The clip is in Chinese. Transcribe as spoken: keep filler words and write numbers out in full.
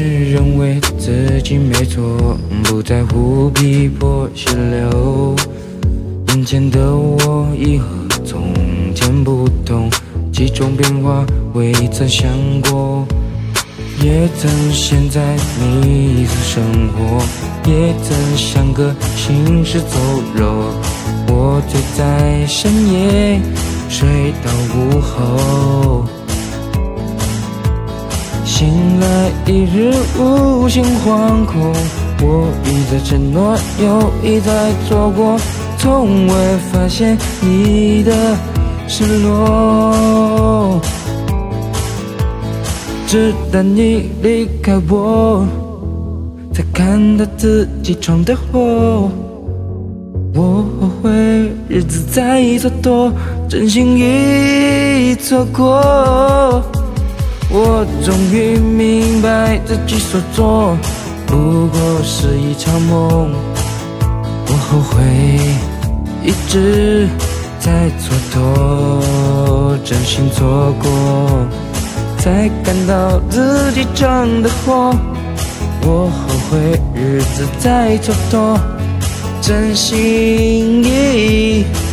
认为自己没错，不在乎逼迫血流。眼前的我已和从前不同，几种变化未曾想过。也曾陷在迷途生活，也曾像个行尸走肉。我醉在深夜，睡到午后。醒来一日无心惶恐，我一再承诺，又一再错过，从未发现你的失落。直到你离开我，才看到自己闯的祸。我后悔日子在蹉跎，真心已错过。我终于明白自己所做不过是一场梦。我后悔一直在蹉跎，真心错过，才感到自己闯的祸。我后悔日子在蹉跎，真心已